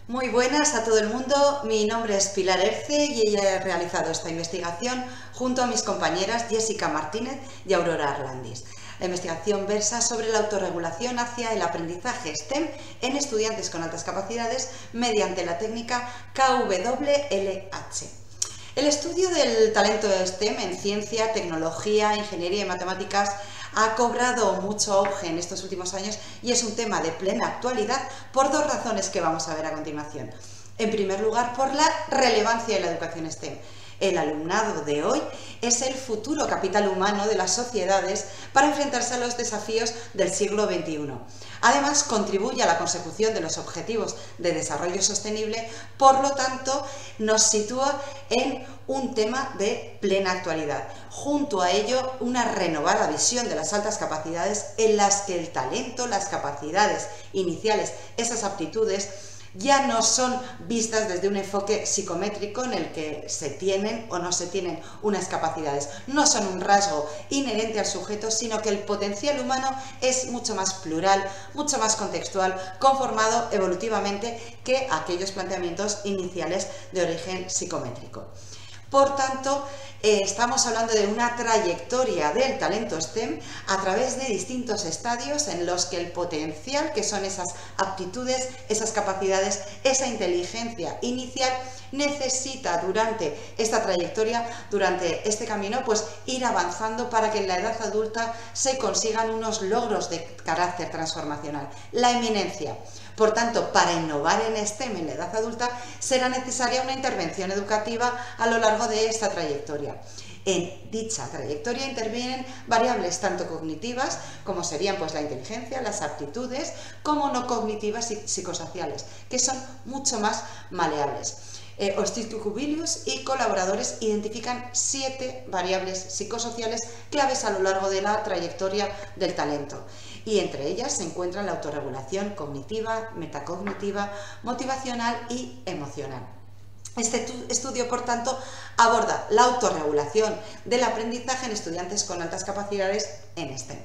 Muy buenas a todo el mundo, mi nombre es Pilar Erce y he realizado esta investigación junto a mis compañeras Jessica Martínez y Aurora Arlandis. La investigación versa sobre la autorregulación hacia el aprendizaje STEM en estudiantes con altas capacidades mediante la técnica KWLH. El estudio del talento STEM en ciencia, tecnología, ingeniería y matemáticas ha cobrado mucho auge en estos últimos años y es un tema de plena actualidad por dos razones que vamos a ver a continuación. En primer lugar, por la relevancia de la educación STEM. El alumnado de hoy es el futuro capital humano de las sociedades para enfrentarse a los desafíos del siglo XXI. Además, contribuye a la consecución de los objetivos de desarrollo sostenible, por lo tanto, nos sitúa en un tema de plena actualidad. Junto a ello, una renovada visión de las altas capacidades en las que el talento, las capacidades iniciales, esas aptitudes, ya no son vistas desde un enfoque psicométrico en el que se tienen o no se tienen unas capacidades. No son un rasgo inherente al sujeto, sino que el potencial humano es mucho más plural, mucho más contextual, conformado evolutivamente que aquellos planteamientos iniciales de origen psicométrico. Por tanto, estamos hablando de una trayectoria del talento STEM a través de distintos estadios en los que el potencial, que son esas aptitudes, esas capacidades, esa inteligencia inicial, necesita durante esta trayectoria, durante este camino, pues ir avanzando para que en la edad adulta se consigan unos logros de carácter transformacional. La eminencia. Por tanto, para innovar en STEM en la edad adulta será necesaria una intervención educativa a lo largo de esta trayectoria. En dicha trayectoria intervienen variables tanto cognitivas, como serían pues la inteligencia, las aptitudes, como no cognitivas y psicosociales, que son mucho más maleables. Ostikubilius y colaboradores identifican 7 variables psicosociales claves a lo largo de la trayectoria del talento. Y entre ellas se encuentran la autorregulación cognitiva, metacognitiva, motivacional y emocional. Este estudio, por tanto, aborda la autorregulación del aprendizaje en estudiantes con altas capacidades en STEM.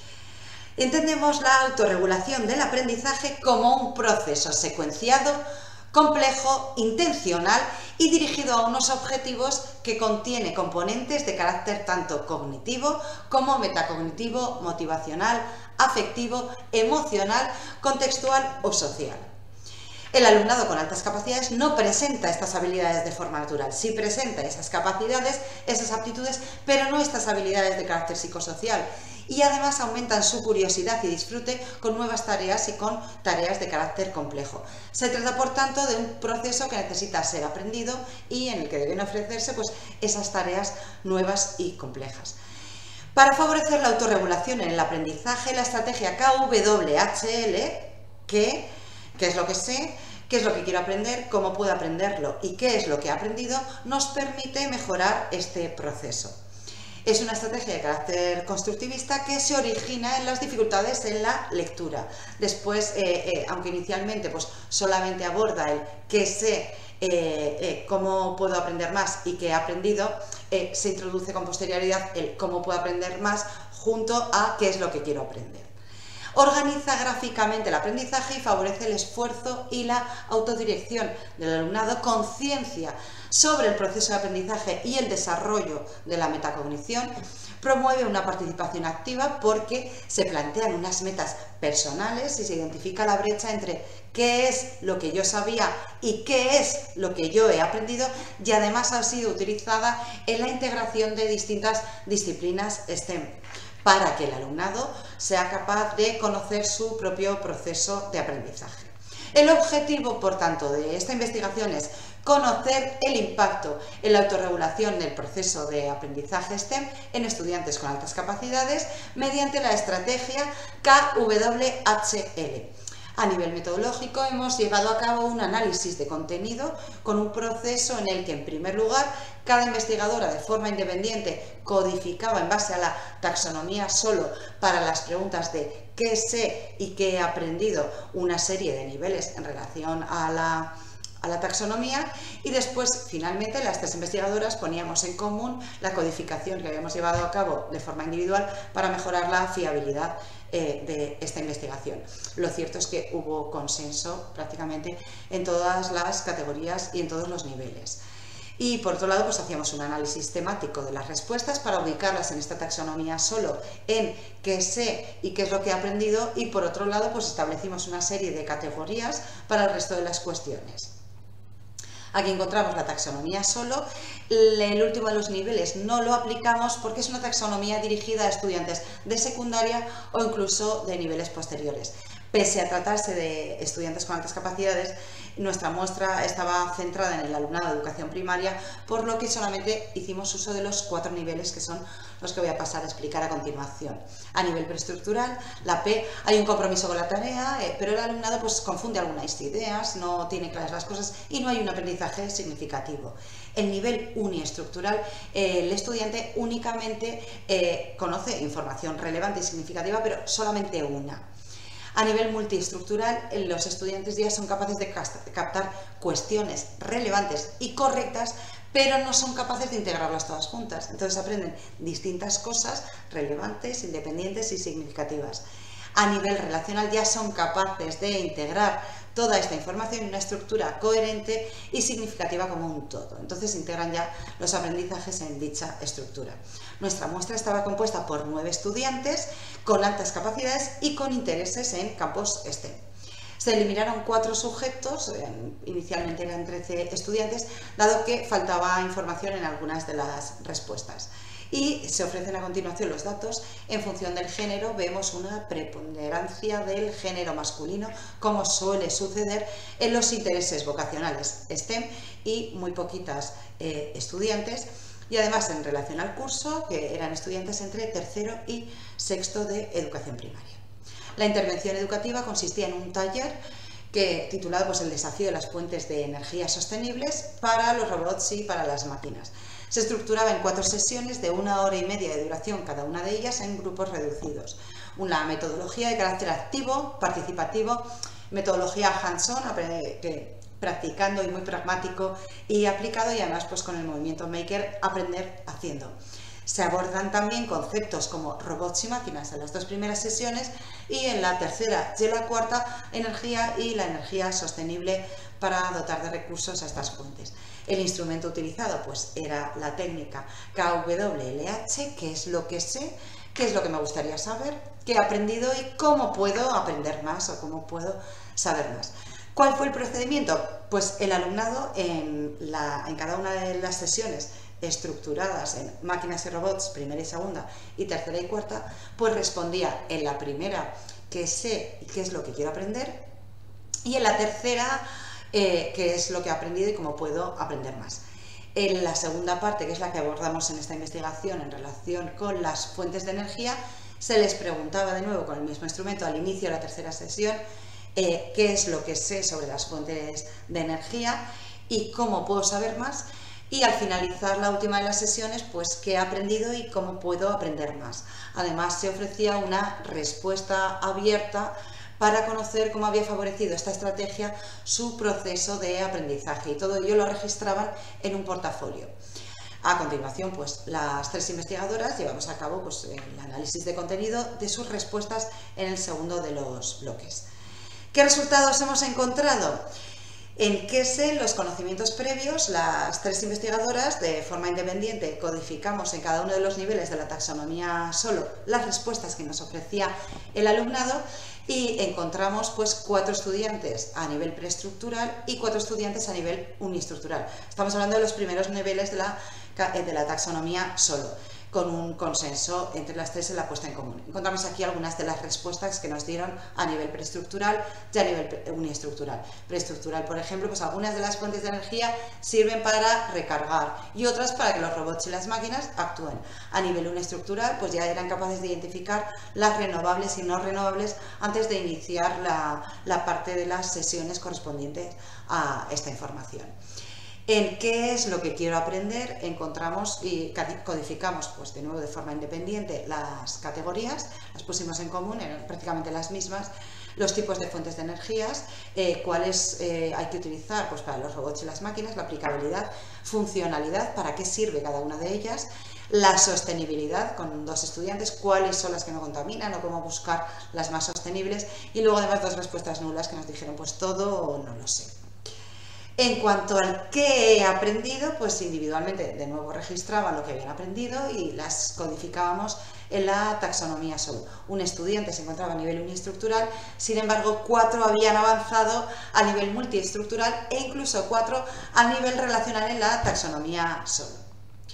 Entendemos la autorregulación del aprendizaje como un proceso secuenciado, complejo, intencional y dirigido a unos objetivos que contiene componentes de carácter tanto cognitivo como metacognitivo, motivacional, afectivo, emocional, contextual o social. El alumnado con altas capacidades no presenta estas habilidades de forma natural, sí presenta esas capacidades, esas aptitudes, pero no estas habilidades de carácter psicosocial. Y además aumentan su curiosidad y disfrute con nuevas tareas y con tareas de carácter complejo. Se trata, por tanto, de un proceso que necesita ser aprendido y en el que deben ofrecerse pues, esas tareas nuevas y complejas. Para favorecer la autorregulación en el aprendizaje, la estrategia KWHL, ¿qué es lo que sé? ¿Qué es lo que quiero aprender? ¿Cómo puedo aprenderlo? ¿Y qué es lo que he aprendido? Nos permite mejorar este proceso. Es una estrategia de carácter constructivista que se origina en las dificultades en la lectura. Después, aunque inicialmente pues, solamente aborda el qué sé, cómo puedo aprender más y qué he aprendido, se introduce con posterioridad el cómo puedo aprender más junto a qué es lo que quiero aprender. Organiza gráficamente el aprendizaje y favorece el esfuerzo y la autodirección del alumnado, conciencia sobre el proceso de aprendizaje y el desarrollo de la metacognición, promueve una participación activa porque se plantean unas metas personales y se identifica la brecha entre qué es lo que yo sabía y qué es lo que yo he aprendido, y además ha sido utilizada en la integración de distintas disciplinas STEM, para que el alumnado sea capaz de conocer su propio proceso de aprendizaje. El objetivo, por tanto, de esta investigación es conocer el impacto en la autorregulación del proceso de aprendizaje STEM en estudiantes con altas capacidades mediante la estrategia KWHL. A nivel metodológico hemos llevado a cabo un análisis de contenido con un proceso en el que, en primer lugar, cada investigadora de forma independiente codificaba en base a la taxonomía solo para las preguntas de qué sé y qué he aprendido una serie de niveles en relación a la taxonomía, y después finalmente las 3 investigadoras poníamos en común la codificación que habíamos llevado a cabo de forma individual para mejorar la fiabilidad de esta investigación. Lo cierto es que hubo consenso prácticamente en todas las categorías y en todos los niveles. Y por otro lado, pues hacíamos un análisis temático de las respuestas para ubicarlas en esta taxonomía solo en qué sé y qué es lo que he aprendido, y por otro lado, pues establecimos una serie de categorías para el resto de las cuestiones. Aquí encontramos la taxonomía solo. El último de los niveles no lo aplicamos porque es una taxonomía dirigida a estudiantes de secundaria o incluso de niveles posteriores. Pese a tratarse de estudiantes con altas capacidades, nuestra muestra estaba centrada en el alumnado de educación primaria, por lo que solamente hicimos uso de los 4 niveles que son los que voy a pasar a explicar a continuación. A nivel preestructural, la P, hay un compromiso con la tarea, pero el alumnado pues confunde algunas ideas, no tiene claras las cosas y no hay un aprendizaje significativo. El nivel uniestructural, el estudiante únicamente conoce información relevante y significativa, pero solamente una. A nivel multiestructural, los estudiantes ya son capaces de captar cuestiones relevantes y correctas, pero no son capaces de integrarlas todas juntas. Entonces aprenden distintas cosas relevantes, independientes y significativas. A nivel relacional ya son capaces de integrar toda esta información en una estructura coherente y significativa como un todo. Entonces integran ya los aprendizajes en dicha estructura. Nuestra muestra estaba compuesta por 9 estudiantes con altas capacidades y con intereses en campos STEM. Se eliminaron 4 sujetos, inicialmente eran 13 estudiantes, dado que faltaba información en algunas de las respuestas. Y se ofrecen a continuación los datos. En función del género vemos una preponderancia del género masculino, como suele suceder en los intereses vocacionales STEM, y muy poquitas estudiantes. Y además, en relación al curso, que eran estudiantes entre tercero y sexto de educación primaria. La intervención educativa consistía en un taller titulado pues, el desafío de las fuentes de energía sostenibles para los robots y para las máquinas. Se estructuraba en 4 sesiones de 1 hora y media de duración cada una de ellas en grupos reducidos. Una metodología de carácter activo, participativo, metodología hands-on, practicando y muy pragmático y aplicado, y además pues con el movimiento maker, aprender haciendo. Se abordan también conceptos como robots y máquinas en las 2 primeras sesiones, y en la tercera y en la cuarta energía y la energía sostenible para dotar de recursos a estas fuentes. El instrumento utilizado pues era la técnica KWLH, que es lo que sé, qué es lo que me gustaría saber, qué he aprendido y cómo puedo aprender más o cómo puedo saber más. ¿Cuál fue el procedimiento? Pues el alumnado en cada una de las sesiones estructuradas en máquinas y robots, primera y segunda, y tercera y cuarta, pues respondía en la primera qué sé y qué es lo que quiero aprender, y en la tercera qué es lo que he aprendido y cómo puedo aprender más. En la segunda parte, que es la que abordamos en esta investigación en relación con las fuentes de energía, se les preguntaba de nuevo con el mismo instrumento al inicio de la tercera sesión qué es lo que sé sobre las fuentes de energía y cómo puedo saber más, y al finalizar la última de las sesiones, pues qué he aprendido y cómo puedo aprender más. Además, se ofrecía una respuesta abierta para conocer cómo había favorecido esta estrategia su proceso de aprendizaje, y todo ello lo registraban en un portafolio. A continuación, pues las 3 investigadoras llevamos a cabo pues, el análisis de contenido de sus respuestas en el segundo de los bloques. ¿Qué resultados hemos encontrado? En qué sé los conocimientos previos, las 3 investigadoras de forma independiente codificamos en cada uno de los niveles de la taxonomía solo las respuestas que nos ofrecía el alumnado, y encontramos pues 4 estudiantes a nivel preestructural y 4 estudiantes a nivel uniestructural. Estamos hablando de los primeros niveles de la taxonomía solo, con un consenso entre las 3 en la puesta en común. Encontramos aquí algunas de las respuestas que nos dieron a nivel preestructural y a nivel uniestructural. Preestructural, por ejemplo, pues algunas de las fuentes de energía sirven para recargar y otras para que los robots y las máquinas actúen. A nivel uniestructural, pues ya eran capaces de identificar las renovables y no renovables antes de iniciar la parte de las sesiones correspondientes a esta información. En qué es lo que quiero aprender, encontramos y codificamos pues de nuevo de forma independiente las categorías, las pusimos en común, eran prácticamente las mismas, los tipos de fuentes de energías, cuáles hay que utilizar pues para los robots y las máquinas, la aplicabilidad, funcionalidad, para qué sirve cada una de ellas, la sostenibilidad con 2 estudiantes, cuáles son las que no contaminan o cómo buscar las más sostenibles, y luego además 2 respuestas nulas que nos dijeron pues todo o no lo sé. En cuanto al qué he aprendido, pues individualmente de nuevo registraban lo que habían aprendido y las codificábamos en la taxonomía solo. Un estudiante se encontraba a nivel uniestructural, sin embargo 4 habían avanzado a nivel multiestructural e incluso 4 a nivel relacional en la taxonomía solo.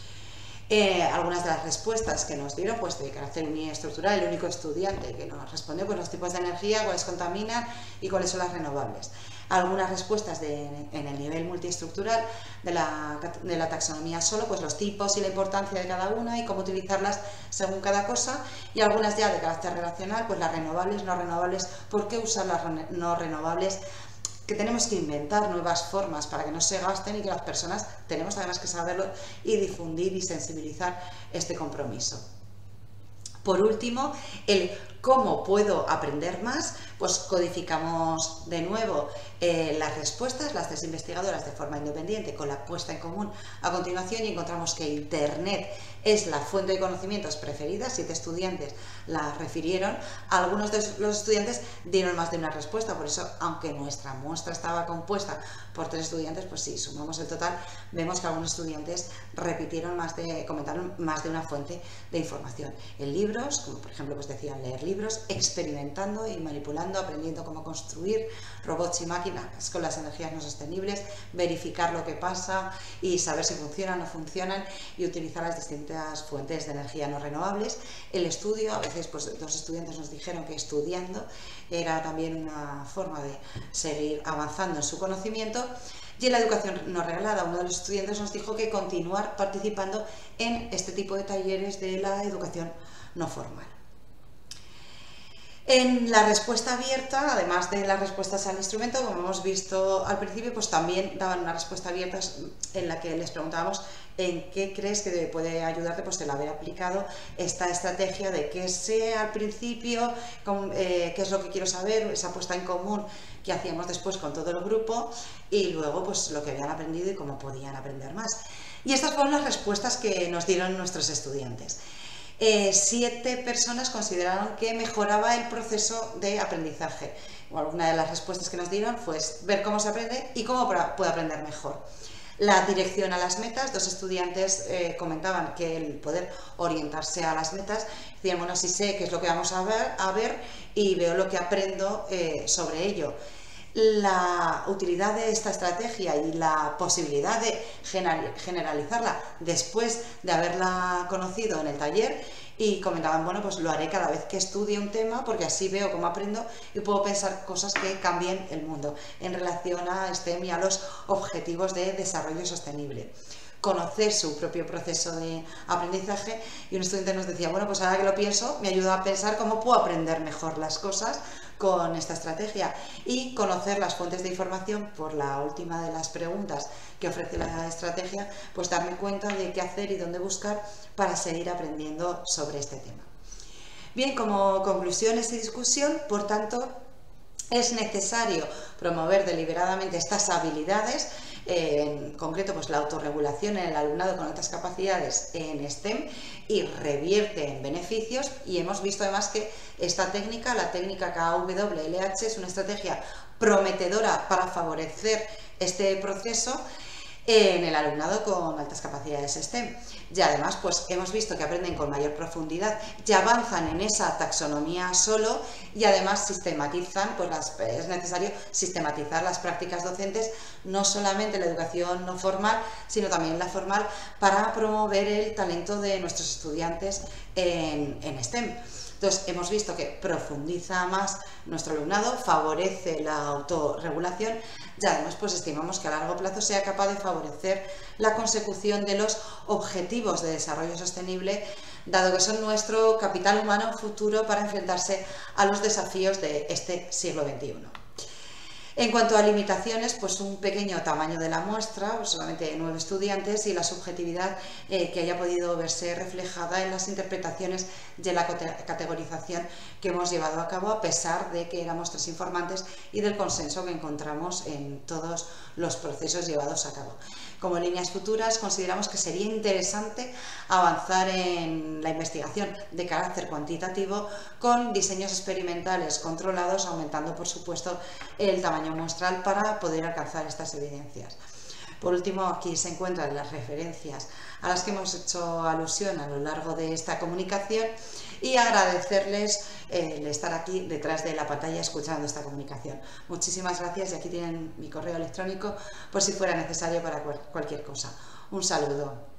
Algunas de las respuestas que nos dieron, pues de carácter uniestructural, el único estudiante que nos respondió, pues los tipos de energía, cuáles contaminan y cuáles son las renovables. Algunas respuestas en el nivel multiestructural de la taxonomía solo, pues los tipos y la importancia de cada una y cómo utilizarlas según cada cosa, y algunas ya de carácter relacional, pues las renovables, no renovables, por qué usar las no renovables, que tenemos que inventar nuevas formas para que no se gasten y que las personas tenemos además que saberlo y difundir y sensibilizar este compromiso. Por último, el cómo puedo aprender más, pues codificamos de nuevo las respuestas, las 3 investigadoras de forma independiente con la puesta en común a continuación, y encontramos que Internet es la fuente de conocimientos preferida. 7 estudiantes la refirieron, algunos de los estudiantes dieron más de una respuesta, por eso aunque nuestra muestra estaba compuesta por 3 estudiantes, pues si sumamos el total vemos que algunos estudiantes comentaron más de una fuente de información. En libros, como por ejemplo pues decían leer libros, experimentando y manipulando, aprendiendo cómo construir robots y máquinas con las energías no sostenibles, verificar lo que pasa y saber si funcionan o no funcionan y utilizar las distintas fuentes de energía no renovables. El estudio, a veces pues 2 estudiantes nos dijeron que estudiando era también una forma de seguir avanzando en su conocimiento. Y en la educación no reglada, uno de los estudiantes nos dijo que continuar participando en este tipo de talleres de la educación no formal. En la respuesta abierta, además de las respuestas al instrumento, como hemos visto al principio, pues también daban una respuesta abierta en la que les preguntábamos en qué crees que puede ayudarte pues el haber aplicado esta estrategia de qué sé al principio, qué es lo que quiero saber, esa puesta en común que hacíamos después con todo el grupo, y luego pues lo que habían aprendido y cómo podían aprender más. Y estas fueron las respuestas que nos dieron nuestros estudiantes. 7 personas consideraron que mejoraba el proceso de aprendizaje. Una de las respuestas que nos dieron fue ver cómo se aprende y cómo puede aprender mejor. La dirección a las metas, 2 estudiantes comentaban que el poder orientarse a las metas, decían, bueno, si sé qué es lo que vamos a ver y veo lo que aprendo sobre ello. La utilidad de esta estrategia y la posibilidad de generalizarla después de haberla conocido en el taller, y comentaban, bueno, pues lo haré cada vez que estudie un tema porque así veo cómo aprendo y puedo pensar cosas que cambien el mundo en relación a STEM y a los objetivos de desarrollo sostenible. Conocer su propio proceso de aprendizaje, y un estudiante nos decía, bueno, pues ahora que lo pienso me ayuda a pensar cómo puedo aprender mejor las cosas con esta estrategia, y conocer las fuentes de información por la última de las preguntas que ofrece la estrategia, pues darme cuenta de qué hacer y dónde buscar para seguir aprendiendo sobre este tema. Bien, como conclusiones y discusión, por tanto, es necesario promover deliberadamente estas habilidades, en concreto pues la autorregulación en el alumnado con altas capacidades en STEM, y revierte en beneficios. Y hemos visto además que esta técnica, la técnica KWLH, es una estrategia prometedora para favorecer este proceso en el alumnado con altas capacidades STEM. Y además pues hemos visto que aprenden con mayor profundidad y avanzan en esa taxonomía solo, y además sistematizan, pues es necesario sistematizar las prácticas docentes, no solamente la educación no formal, sino también la formal, para promover el talento de nuestros estudiantes en STEM. Entonces, hemos visto que profundiza más nuestro alumnado, favorece la autorregulación, y además pues estimamos que a largo plazo sea capaz de favorecer la consecución de los objetivos de desarrollo sostenible, dado que son nuestro capital humano futuro para enfrentarse a los desafíos de este siglo XXI. En cuanto a limitaciones, pues un pequeño tamaño de la muestra, solamente 9 estudiantes, y la subjetividad que haya podido verse reflejada en las interpretaciones de la categorización que hemos llevado a cabo, a pesar de que éramos 3 informantes y del consenso que encontramos en todos los procesos llevados a cabo. Como líneas futuras, consideramos que sería interesante avanzar en la investigación de carácter cuantitativo con diseños experimentales controlados, aumentando, por supuesto, el tamaño muestral para poder alcanzar estas evidencias. Por último, aquí se encuentran las referencias a las que hemos hecho alusión a lo largo de esta comunicación y agradecerles el estar aquí detrás de la pantalla escuchando esta comunicación. Muchísimas gracias y aquí tienen mi correo electrónico por si fuera necesario para cualquier cosa. Un saludo.